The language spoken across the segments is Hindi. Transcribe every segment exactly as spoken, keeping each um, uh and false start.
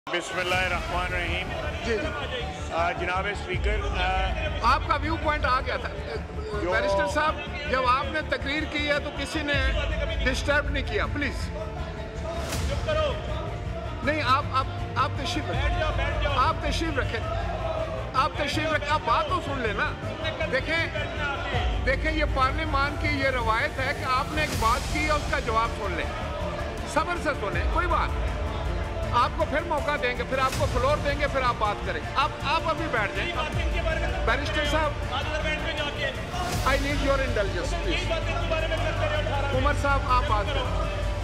बिस्मिल्लाहिर्रहमानिर्रहीम। जी जनाब स्पीकर, आपका व्यू पॉइंट आ गया था बैरिस्टर साहब, जब आपने तकरीर की है तो किसी ने डिस्टर्ब नहीं किया। प्लीज नहीं, आप आप आप तशरीफ रखें, आप तशरीफ रखें, आप तशरीफ रखें, आप बात तो सुन लेना। देखें देखें ये पार्लियामान की ये रवायत है कि आपने एक बात की और उसका जवाब सुन लें, सब्र से सुने, कोई बात। आपको फिर मौका देंगे, फिर आपको फ्लोर देंगे, फिर आप बात करें। आप आप अभी बैठ जाएं। बैरिस्टर साहब, I need your intelligence please. Umar साहब आप बात करें।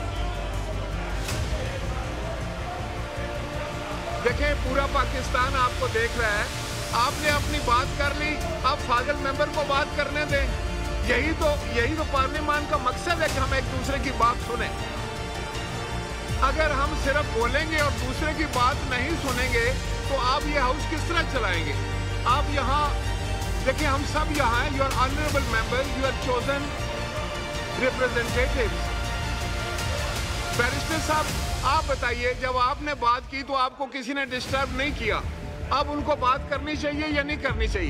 देखें पूरा पाकिस्तान आपको देख रहा है, आपने अपनी बात कर ली, आप फाजिल मेंबर को बात करने दें। यही तो यही तो पार्लियामान का मकसद है कि हम एक दूसरे की बात सुने। अगर हम सिर्फ बोलेंगे और दूसरे की बात नहीं सुनेंगे तो आप ये हाउस किस तरह चलाएंगे? आप यहाँ देखिए, हम सब यहाँ हैं, you are honourable members, you are chosen representatives. Barrister साहब आप बताइए, जब आपने बात की तो आपको किसी ने डिस्टर्ब नहीं किया, अब उनको बात करनी चाहिए या नहीं करनी चाहिए?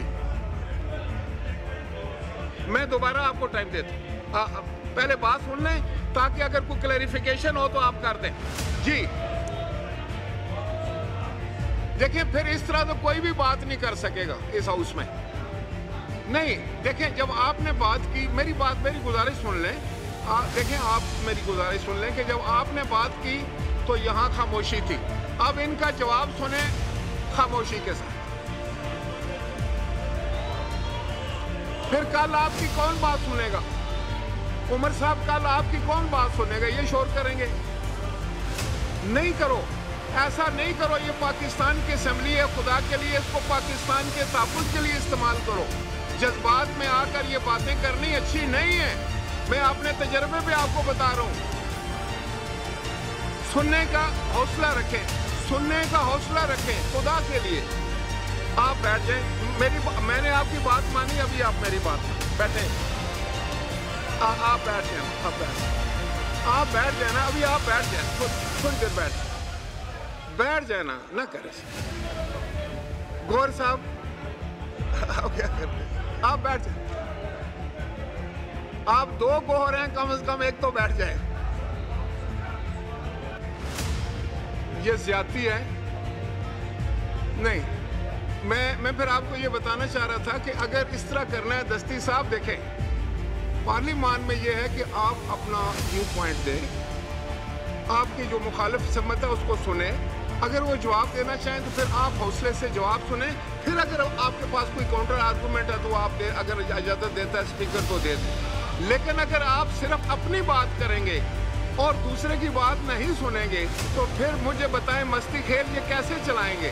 मैं दोबारा आपको टाइम देता हूँ, पहले बात सुन लें ताकि अगर कोई क्लैरिफिकेशन हो तो आप कर दें। जी देखिए, फिर इस तरह तो कोई भी बात नहीं कर सकेगा इस हाउस में। नहीं देखें, जब आपने बात की, मेरी बात मेरी गुजारिश सुन लें। आ, देखें आप मेरी गुजारिश सुन लें कि जब आपने बात की तो यहाँ खामोशी थी, अब इनका जवाब सुने खामोशी के साथ। फिर कल आपकी कौन बात सुनेगा? उमर साहब कल आपकी कौन बात सुनेगा? ये शोर करेंगे? नहीं करो, ऐसा नहीं करो। ये पाकिस्तान की असेंबली है, खुदा के लिए इसको पाकिस्तान के तहफ़्फ़ुज़ के लिए इस्तेमाल करो। जज्बात में आकर ये बातें करनी अच्छी नहीं है। मैं अपने तजर्बे पे आपको बता रहा हूँ। सुनने का हौसला रखें, सुनने का हौसला रखें, खुदा के लिए। आप बैठ जाएं, मेरी मैंने आपकी बात मानी, अभी आप मेरी बात बैठे। आ, आप बैठ जाए, आप बैठ आप बैठ जाना, अभी आप बैठ जाए, थोड़ी देर बैठ बैठ जाना, ना करे। गौर साहब आप क्या कर रहे हैं? आप बैठ जाए। आप दो गो हो रहे हैं, कम से कम एक तो बैठ जाए। ये ज्यादती है। नहीं, मैं मैं फिर आपको ये बताना चाह रहा था कि अगर इस तरह करना है, दस्ती साहब देखें, पार्लियामान में यह है कि आप अपना व्यू पॉइंट दें, आपकी जो मुखालिफ सम्मत है उसको सुने। अगर वो जवाब देना चाहें तो फिर आप हौसले से जवाब सुने। फिर अगर आपके पास कोई काउंटर आर्गूमेंट है तो आप दे, अगर इजाज़त देता है स्पीकर तो दे दें। लेकिन अगर आप सिर्फ अपनी बात करेंगे और दूसरे की बात नहीं सुनेंगे तो फिर मुझे बताएं, मस्ती खेल ये कैसे चलाएंगे?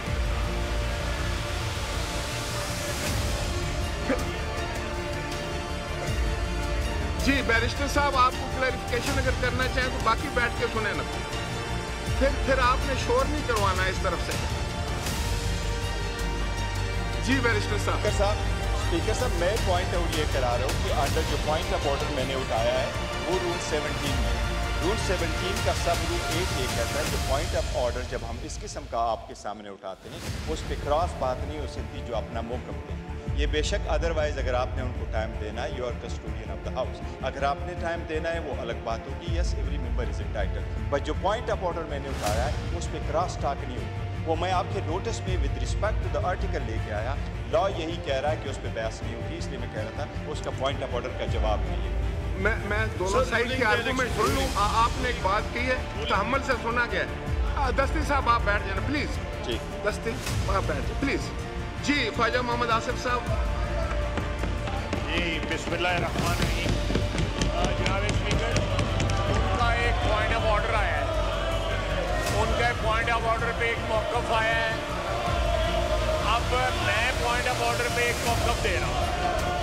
जी बैरिस्टर साहब, आपको क्लैरिफिकेशन अगर करना चाहें तो बाकी बैठ के सुने ना, फिर फिर आपने शोर नहीं करवाना इस तरफ से। जी बैरिस्टर साहब। साहब स्पीकर साहब, मैं पॉइंट आउट ये करा रहा हूँ कि अंडर जो पॉइंट ऑफ ऑर्डर मैंने उठाया है वो रूल सेवनटीन में, रूल सेवनटीन का सब रूल एट ये कहता है कि पॉइंट ऑफ ऑर्डर जब हम इस किस्म का आपके सामने उठाते हैं उस पर क्रॉस बात नहीं हो सकती जो अपना मौक़िफ़ है। ये बेशक अदरवाइज़ अगर आपने उनको टाइम देना है, you are custodian of the house. अगर आपने टाइम देना है वो अलग बात होगी, yes every member is entitled. But जो पॉइंट ऑफ ऑर्डर मैंने उठाया है उस पर क्रॉस टॉक नहीं होगी। वो मैं आपके नोटिस में with respect to the article लेके आया, लॉ यही कह रहा है कि उस पर बहस नहीं होगी, इसलिए मैं कह रहा था उसका पॉइंट ऑफ ऑर्डर का जवाब नहीं है। मैं मैं दोनों साइड के आर्गूमेंट सुन लूँ। आपने एक बात की है, तहम्मुल से सुना गया है। दस्ती साहब आप बैठ जाना प्लीज़। जी दस्ती आप बैठ जाए प्लीज़। जी ख्वाजा मोहम्मद आसिफ साहब। जी बिस्मिल्लाहिर्रहमानिर्रहीम। जनाब स्पीकर, उनका एक पॉइंट ऑफ ऑर्डर आया है, उनके पॉइंट ऑफ ऑर्डर पे एक मौक़िफ़ आया है। अब मैं पॉइंट ऑफ ऑर्डर पे एक मौक़िफ़ दे रहा हूँ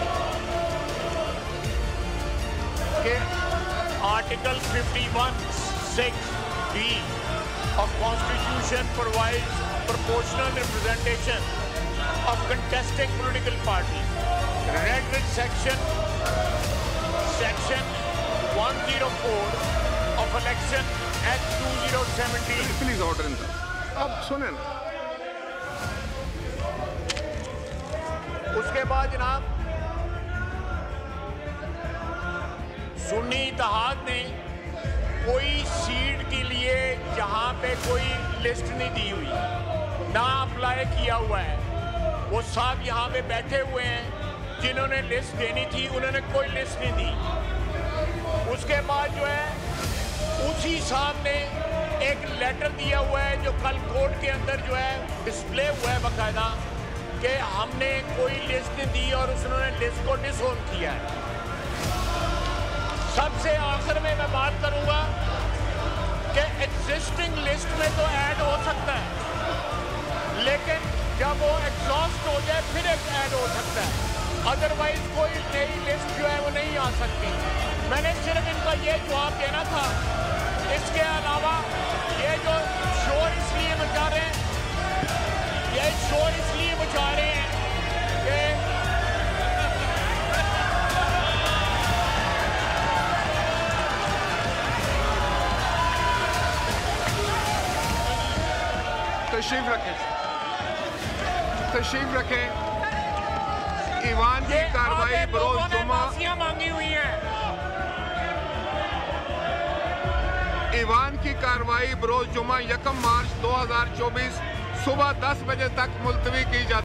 कि article fifty one six B of constitution provides proportional representation of contesting political parties, read with section section one oh four of election Act two thousand seventeen. Please order in the अब सुने ना, उसके बाद जनाब सुन्नी इत्तेहाद ने कोई सीट के लिए यहाँ पे कोई लिस्ट नहीं दी हुई, ना अप्लाई किया हुआ है। वो साहब यहाँ पे बैठे हुए हैं, जिन्होंने लिस्ट देनी थी उन्होंने कोई लिस्ट नहीं दी। उसके बाद जो है उसी साहब ने एक लेटर दिया हुआ है जो कल कोर्ट के अंदर जो है डिस्प्ले हुआ है बाकायदा, कि हमने कोई लिस्ट नहीं दी और उसने लिस्ट को डिसोन किया है। सबसे आखिर में मैं बात करूंगा कि एग्जिस्टिंग लिस्ट में तो ऐड हो सकता है, लेकिन जब वो एग्जॉस्ट हो जाए फिर ऐड हो सकता है, अदरवाइज कोई नई लिस्ट जो है वो नहीं आ सकती। मैंने सिर्फ इनका ये जवाब देना था। इसके अलावा ये जो शोर इसलिए मचा रहे हैं, ये शोर इसलिए मचा रहे हैं कि तशरीफ रखें, तशरीफ रखें। ईवान की कार्रवाई बरोज जुमा मांगी हुई है। ईवान की कार्रवाई बरोज जुमा यकम मार्च दो हजार चौबीस सुबह दस बजे तक मुलतवी की जाती है।